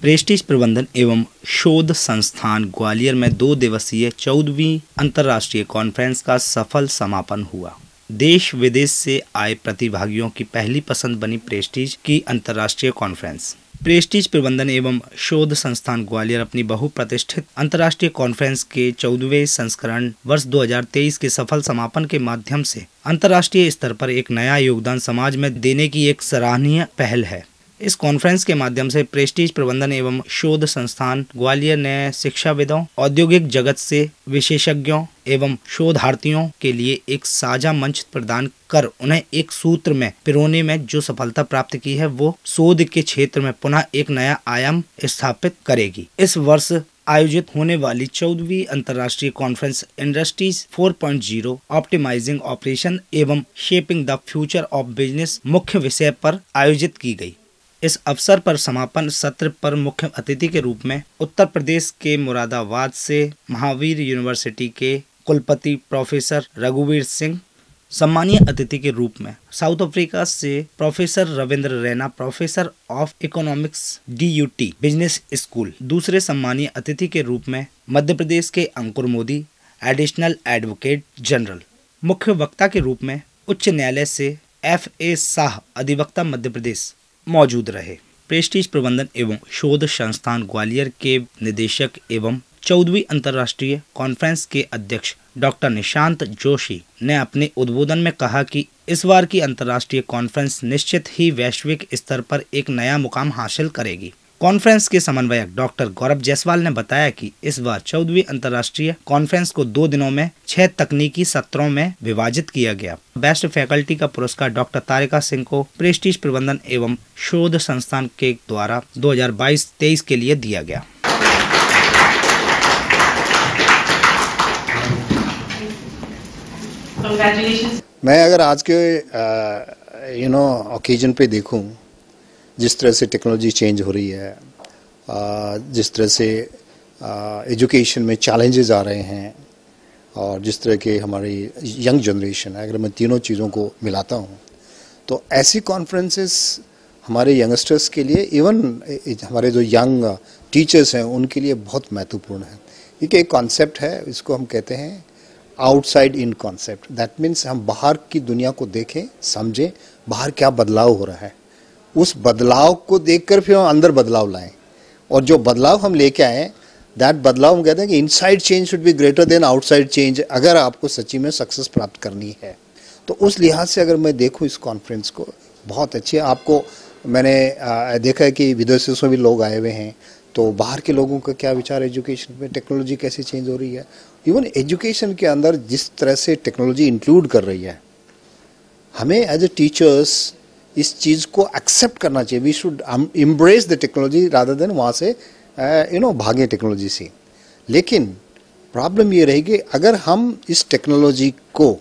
Prestige प्रबंधन एवं शोध संस्थान ग्वालियर में 2 दिवसीय 14वीं अंतर्राष्ट्रीय कॉन्फ्रेंस का सफल समापन हुआ। देश विदेश से आए प्रतिभागियों की पहली पसंद बनी प्रेस्टीज की अंतर्राष्ट्रीय कॉन्फ्रेंस। प्रेस्टीज प्रबंधन एवं शोध संस्थान ग्वालियर अपनी बहुप्रतिष्ठित अंतर्राष्ट्रीय कॉन्फ्रेंस के 14वें संस्करण वर्ष 2023 के सफल समापन के माध्यम से अंतर्राष्ट्रीय स्तर पर एक नया योगदान समाज में देने की एक सराहनीय पहल है। इस कॉन्फ्रेंस के माध्यम से प्रेस्टीज प्रबंधन एवं शोध संस्थान ग्वालियर ने शिक्षाविदों, औद्योगिक जगत से विशेषज्ञों एवं शोधार्थियों के लिए एक साझा मंच प्रदान कर उन्हें एक सूत्र में पिरोने में जो सफलता प्राप्त की है वो शोध के क्षेत्र में पुनः एक नया आयाम स्थापित करेगी। इस वर्ष आयोजित होने वाली 14वीं अंतर्राष्ट्रीय कॉन्फ्रेंस इंडस्ट्रीज 4.0 ऑप्टिमाइजिंग ऑपरेशन एवं shaping the future of business मुख्य विषय पर आयोजित की गई। इस अवसर पर समापन सत्र पर मुख्य अतिथि के रूप में उत्तर प्रदेश के मुरादाबाद से महावीर यूनिवर्सिटी के कुलपति प्रोफेसर रघुवीर सिंह, सम्मानीय अतिथि के रूप में साउथ अफ्रीका से professor Ravindra Raina, professor of economics DUT business school, दूसरे सम्मानीय अतिथि के रूप में मध्य प्रदेश के Ankur Modi, additional advocate general, मुख्य वक्ता के रूप में उच्च न्यायालय से FA शाह, अधिवक्ता मध्य प्रदेश मौजूद रहे। प्रेस्टीज प्रबंधन एवं शोध संस्थान ग्वालियर के निदेशक एवं 14वीं अंतर्राष्ट्रीय कॉन्फ्रेंस के अध्यक्ष डॉक्टर निशांत जोशी ने अपने उद्बोधन में कहा कि इस बार की अंतर्राष्ट्रीय कॉन्फ्रेंस निश्चित ही वैश्विक स्तर पर एक नया मुकाम हासिल करेगी। कॉन्फ्रेंस के समन्वयक डॉक्टर गौरव जायसवाल ने बताया कि इस बार 14वीं अंतर्राष्ट्रीय कॉन्फ्रेंस को 2 दिनों में 6 तकनीकी सत्रों में विभाजित किया गया। बेस्ट फैकल्टी का पुरस्कार डॉक्टर तारिका सिंह को प्रेस्टीज प्रबंधन एवं शोध संस्थान के द्वारा 2022-23 के लिए दिया गया। मैं अगर आज के ओकेजन पे देखूं, जिस तरह से टेक्नोलॉजी चेंज हो रही है, जिस तरह से एजुकेशन में चैलेंजेस आ रहे हैं और जिस तरह के हमारी यंग जनरेशन है, अगर मैं तीनों चीज़ों को मिलाता हूँ तो ऐसी कॉन्फ्रेंसेस हमारे यंगस्टर्स के लिए, इवन हमारे जो यंग टीचर्स हैं उनके लिए बहुत महत्वपूर्ण है। क्योंकि एक कॉन्सेप्ट है, इसको हम कहते हैं outside in concept. That means हम बाहर की दुनिया को देखें, समझें, बाहर क्या बदलाव हो रहा है, उस बदलाव को देखकर फिर हम अंदर बदलाव लाएं, और जो बदलाव हम लेके आए दैट बदलाव हम कहते हैं कि inside change should be greater than outside change, अगर आपको सच्ची में सक्सेस प्राप्त करनी है। तो उस लिहाज से अगर मैं देखूं इस कॉन्फ्रेंस को, बहुत अच्छी है। आपको मैंने देखा है कि विदेशों से भी लोग आए हुए हैं, तो बाहर के लोगों का क्या विचार एजुकेशन में, टेक्नोलॉजी कैसे चेंज हो रही है। इवन एजुकेशन के अंदर जिस तरह से टेक्नोलॉजी इंक्लूड कर रही है, हमें एज ए टीचर्स इस चीज़ को एक्सेप्ट करना चाहिए। We should embrace the technology rather than वहाँ से भागे टेक्नोलॉजी से। लेकिन प्रॉब्लम ये रहेगी, अगर हम इस टेक्नोलॉजी को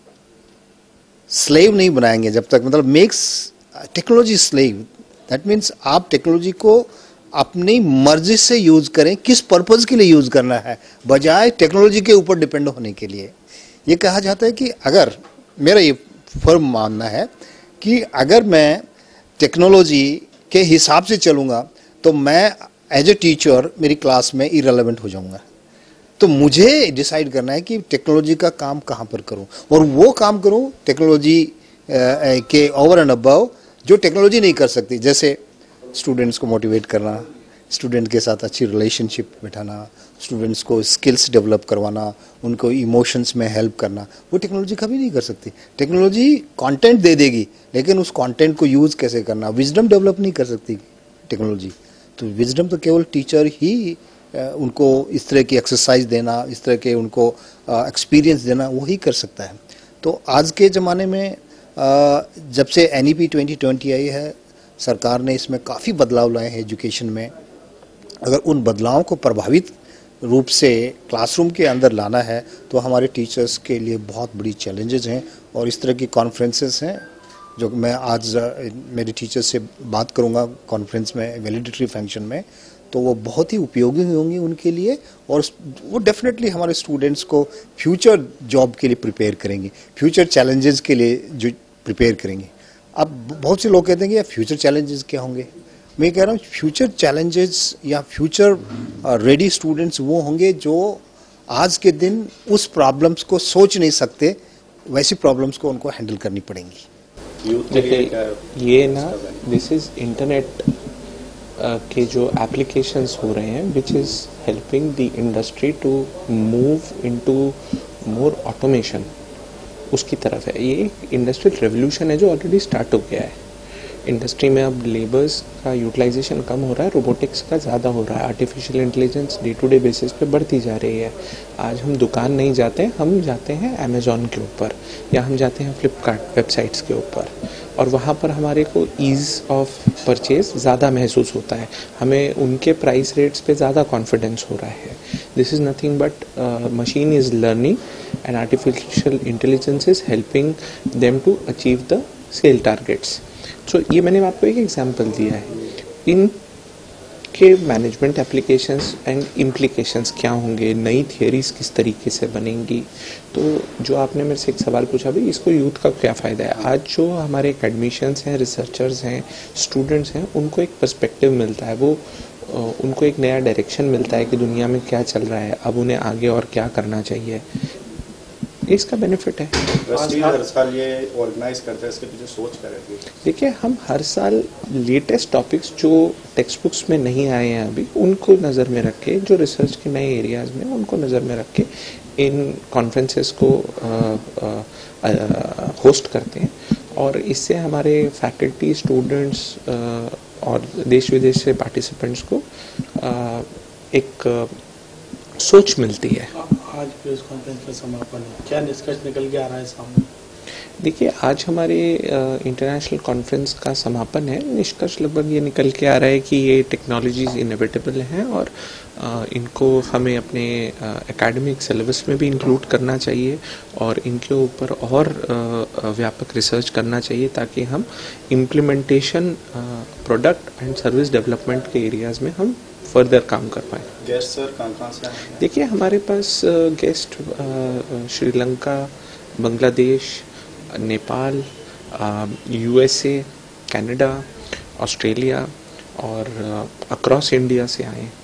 स्लेव नहीं बनाएंगे जब तक, मतलब makes technology slave, that means आप टेक्नोलॉजी को अपनी मर्जी से यूज करें, किस पर्पज़ के लिए यूज करना है, बजाय टेक्नोलॉजी के ऊपर डिपेंड होने के लिए। ये कहा जाता है कि अगर, मेरा ये फर्म मानना है कि अगर मैं टेक्नोलॉजी के हिसाब से चलूँगा तो मैं एज ए टीचर मेरी क्लास में इररिलेवेंट हो जाऊँगा। तो मुझे डिसाइड करना है कि टेक्नोलॉजी का काम कहाँ पर करूँ, और वो काम करूँ टेक्नोलॉजी के ओवर एंड अबव जो टेक्नोलॉजी नहीं कर सकती। जैसे स्टूडेंट्स को मोटिवेट करना, स्टूडेंट के साथ अच्छी रिलेशनशिप बिठाना, स्टूडेंट्स को स्किल्स डेवलप करवाना, उनको इमोशंस में हेल्प करना, वो टेक्नोलॉजी कभी नहीं कर सकती। टेक्नोलॉजी कंटेंट दे देगी, लेकिन उस कंटेंट को यूज़ कैसे करना, विजडम डेवलप नहीं कर सकती टेक्नोलॉजी। तो विजडम तो केवल टीचर ही उनको इस तरह की एक्सरसाइज देना, इस तरह के उनको एक्सपीरियंस देना, वही कर सकता है। तो आज के ज़माने में जब से NEP 2020 आई है, सरकार ने इसमें काफ़ी बदलाव लाए हैं एजुकेशन में। अगर उन बदलावों को प्रभावित रूप से क्लासरूम के अंदर लाना है तो हमारे टीचर्स के लिए बहुत बड़ी चैलेंजेस हैं। और इस तरह की कॉन्फ्रेंसेस हैं जो मैं आज मेरे टीचर्स से बात करूंगा कॉन्फ्रेंस में, वैलिडिटरी फंक्शन में, तो वो बहुत ही उपयोगी होंगी उनके लिए, और वो डेफिनेटली हमारे स्टूडेंट्स को फ्यूचर जॉब के लिए प्रिपेयर करेंगे, फ्यूचर चैलेंजेस के लिए जो प्रिपेयर करेंगे। अब बहुत से लोग कहते हैं कि फ्यूचर चैलेंजेस क्या होंगे। मैं कह रहा हूँ फ्यूचर चैलेंजेस या फ्यूचर रेडी स्टूडेंट्स वो होंगे जो आज के दिन उस प्रॉब्लम्स को सोच नहीं सकते, वैसी प्रॉब्लम्स को उनको हैंडल करनी पड़ेंगी। देखिए ये ना दिस इज इंटरनेट के जो एप्लीकेशंस हो रहे हैं which is helping the industry to move into more automation, उसकी तरफ है। ये एक इंडस्ट्रियल रेवोल्यूशन है जो ऑलरेडी स्टार्ट हो गया है। इंडस्ट्री में अब लेबर्स का यूटिलाइजेशन कम हो रहा है, रोबोटिक्स का ज़्यादा हो रहा है, artificial intelligence day to day basis पे बढ़ती जा रही है। आज हम दुकान नहीं जाते, हम जाते हैं अमेज़ॉन के ऊपर या हम जाते हैं फ्लिपकार्ट वेबसाइट्स के ऊपर, और वहाँ पर हमारे को ईज़ ऑफ परचेज ज़्यादा महसूस होता है, हमें उनके प्राइस रेट्स पे ज़्यादा कॉन्फिडेंस हो रहा है। This is nothing but machine is learning and artificial intelligence is helping them to achieve the sale targets. So ये मैंने आपको एक एग्जांपल दिया है। इन के मैनेजमेंट एप्लीकेशंस एंड इम्प्लीकेशंस क्या होंगे, नई थियरीज किस तरीके से बनेंगी। तो जो आपने मेरे से एक सवाल पूछा भाई इसको यूथ का क्या फ़ायदा है, आज जो हमारे एकेडमिशियंस हैं, रिसर्चर्स हैं, स्टूडेंट्स हैं, उनको एक पर्सपेक्टिव मिलता है, वो उनको एक नया डायरेक्शन मिलता है कि दुनिया में क्या चल रहा है, अब उन्हें आगे और क्या करना चाहिए, इसका बेनिफिट है। हर साल ये ऑर्गेनाइज करते हैं, इसके पीछे सोच कर रहे थे। देखिए हम हर साल लेटेस्ट टॉपिक्स जो टेक्स्ट बुक्स में नहीं आए हैं अभी उनको नज़र में रख के, जो रिसर्च के नए एरियाज़ में उनको नज़र में रख के इन कॉन्फ्रेंसेस को होस्ट करते हैं, और इससे हमारे फैकल्टी, स्टूडेंट्स और देश विदेश से पार्टिसिपेंट्स को एक सोच मिलती है। आज प्रेस कॉन्फ्रेंस का समापन है, क्या निष्कर्ष निकल के आ रहा है सामने? देखिए आज हमारे इंटरनेशनल कॉन्फ्रेंस का समापन है, निष्कर्ष लगभग ये निकल के आ रहा है कि ये टेक्नोलॉजीज इनएविटेबल हैं और इनको हमें अपने एकेडमिक सिलेबस में भी इंक्लूड करना चाहिए और इनके ऊपर और व्यापक रिसर्च करना चाहिए ताकि हम implementation, product and service development के एरियाज़ में हम फर्दर काम कर पाएँ। गेस्ट सर कहाँ से आए हैं? देखिए हमारे पास guest Sri Lanka, Bangladesh, Nepal, USA, Canada, Australia और अक्रॉस इंडिया से आए हैं।